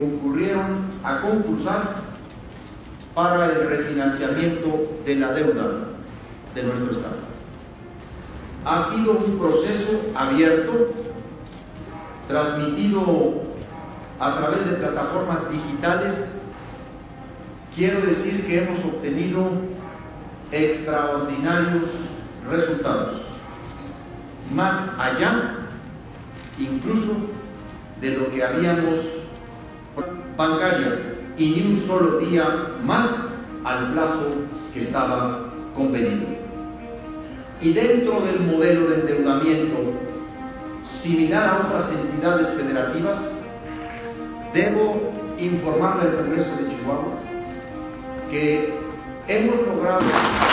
concurrieron a concursar para el refinanciamiento de la deuda de nuestro Estado. Ha sido un proceso abierto, transmitido a través de plataformas digitales. Quiero decir que hemos obtenido extraordinarios resultados, más allá incluso de lo que habíamos bancaria, y ni un solo día más al plazo que estaba convenido. Y dentro del modelo de endeudamiento similar a otras entidades federativas, debo informarle al Congreso de Chihuahua que hemos logrado